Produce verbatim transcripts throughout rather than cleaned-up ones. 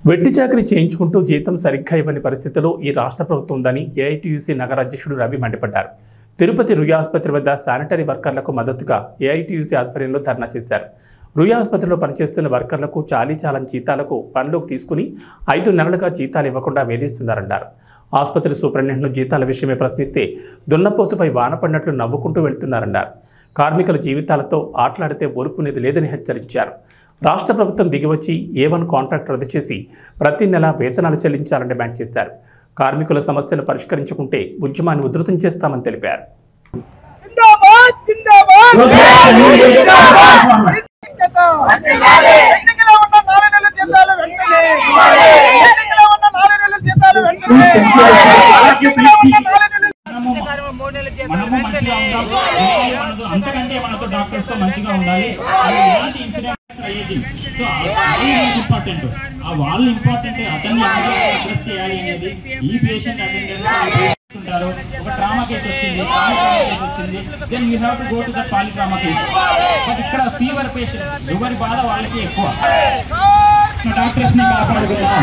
వెట్టి చాకరీ చేయించుకుంటూ జీతం సరిగ్గా ఇవ్వని పరిస్థితుల్లో ఈ రాష్ట్ర ప్రభుత్వం ఉందని ఏఐటీయూసీ నగర అధ్యక్షుడు రవి మండిపడ్డారు. తిరుపతి రుయా ఆసుపత్రి వద్ద శానిటరీ వర్కర్లకు మద్దతుగా ఏఐటీయూసీ ఆధ్వర్యంలో ధర్నా చేశారు. రుయా ఆసుపత్రిలో పనిచేస్తున్న వర్కర్లకు చాలీ చాలని జీతాలకు పనిలోకి తీసుకుని ఐదు నెలలుగా జీతాలు ఇవ్వకుండా వేధిస్తున్నారన్నారు. ఆసుపత్రి సూపరింటెండెంట్ను జీతాల విషయమే ప్రశ్నిస్తే దున్నపోతుపై వాన పడినట్లు నవ్వుకుంటూ వెళ్తున్నారన్నారు. కార్మికుల జీవితాలతో ఆటలాడితే ఓర్పునేది లేదని హెచ్చరించారు. రాష్ట్ర ప్రభుత్వం దిగివచ్చి ఏ వన్ కాంట్రాక్ట్ రద్దు చేసి ప్రతి నెల వేతనాలు చెల్లించాలని డిమాండ్ చేశారు. కార్మికుల సమస్యను పరిష్కరించుకుంటే ఉద్యమాన్ని ఉధృతం చేస్తామని తెలిపారు. మనము మంచిగా ఉండాలి, అంతకంటే మనతో డాక్టర్స్ తో మంచిగా ఉండాలి. ఎలాంటి ఇన్సిడెంట్ అయ్యేది సో ఇంపార్టెంట్, ఆ వాళ్ళు ఇంపార్టెంట్ అతన్ని అడ్రస్ చేయాలి అనేది. ఈ పేషెంట్ అటెండెన్స్ ఉంటారు, ఒక ట్రామా కేసు వచ్చింది, కేసు వచ్చింది, then you have to go to the polytrauma case. But ఇక్కడ ఫీవర్ పేషెంట్ ఎవరి బాధ వాళ్ళకి ఎక్కువ. డాక్టర్స్ ని కాపాడుకుందాం.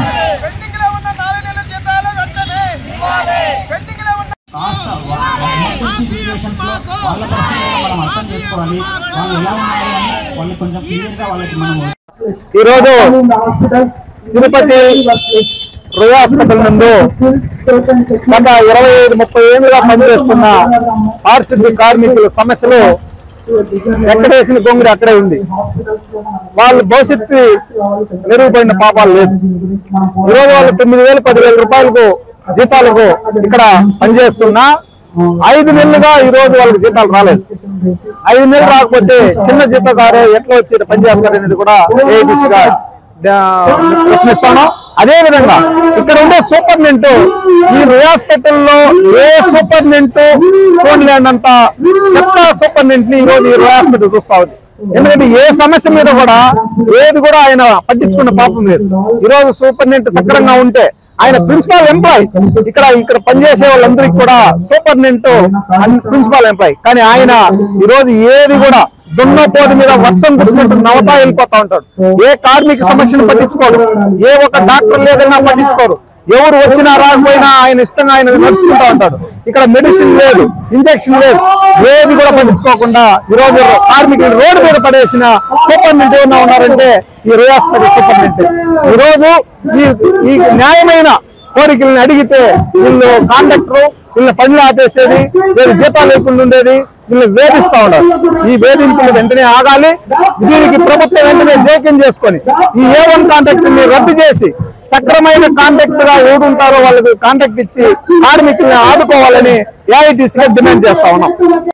ఈరోజు తిరుపతి రుయా హాస్పిటల్ నందు గత ఇరవై ఐదు ముప్పై ఏళ్ళుగా పనిచేస్తున్న ఆర్సిబి కార్మికుల సమస్యలు ఎక్కడేసిన గొంగుడు అక్కడే ఉంది. వాళ్ళు భవిష్యత్తు మెరుగుపడిన పాపాలు లేదు. ఈరోజు వాళ్ళు తొమ్మిది వేలు పదివేల రూపాయలకు జీతాలకు ఇక్కడ పనిచేస్తున్నా ఐదు నెలలుగా ఈ రోజు వాళ్ళకి జీతాలు రాలేదు. ఐదు నెలలు రాకపోతే చిన్న జీతగారు ఎట్లా వచ్చి పనిచేస్తారనేది కూడా ఏఐటీసీగా ప్రశ్నిస్తాను. అదే విధంగా ఇక్కడ ఉండే సూపరింటెండెంట్ ఈ రుయా హాస్పిటల్లో ఏ సూపరింటెండెంట్ ఫోన్ లేనంత చెత్త సూపరింటెండెంట్ ని ఈ రోజు ఈ రుయా హాస్పిటల్ చూస్తా ఉంది. ఎందుకంటే ఏ సమస్య మీద కూడా ఏది కూడా ఆయన పట్టించుకున్న పాపం లేదు. ఈ రోజు సూపరింటెండెంట్ సక్రంగా ఉంటే ఆయన ప్రిన్సిపల్ ఎంప్లాయ్, ఇక్కడ ఇక్కడ పనిచేసే వాళ్ళందరికీ కూడా సూపరింటెండెంట్ ప్రిన్సిపల్ ఎంప్లాయ్. కానీ ఆయన ఈ రోజు ఏది కూడా దున్నపోటు మీద వర్షం కురిసినట్టు నవతా వెళ్ళిపోతా ఉంటాడు. ఏ కార్మిక సమస్యను పట్టించుకోరు, ఏ ఒక డాక్టర్ లేదన్నా పట్టించుకోరు. ఎవరు వచ్చినా రాకపోయినా ఆయన ఇష్టంగా ఆయన నడుచుకుంటా ఉంటాడు. ఇక్కడ మెడిసిన్ లేదు, ఇంజక్షన్ లేదు, ఏది కూడా పట్టించుకోకుండా ఈ రోజు కార్మికులు రోడ్డు మీద పడేసిన సూపరింటెండెంట్ ఏమన్నా ఉన్నారంటే ఈ రుయా హాస్పిటల్ సూపరింటెండెంట్. ఈ రోజు ఈ ఈ న్యాయమైన కోరికలను అడిగితే వీళ్ళు కాంట్రాక్టర్ వీళ్ళని పనులు ఆపేసేది, వీళ్ళు జీతాలు లేకుండా ఉండేది, వీళ్ళని వేధిస్తా ఉన్నారు. ఈ వేధింపులు వెంటనే ఆగాలి. దీనికి ప్రభుత్వం వెంటనే జోక్యం చేసుకొని ఈ ఏ వన్ కాంట్రాక్ట్ ని రద్దు చేసి సక్రమైన కాంట్రాక్ట్ గా ఎవడుంటారో వాళ్ళకి కాంట్రాక్ట్ ఇచ్చి కార్మికుల్ని ఆదుకోవాలని ఏఐటీసీగా డిమాండ్ చేస్తా ఉన్నాం.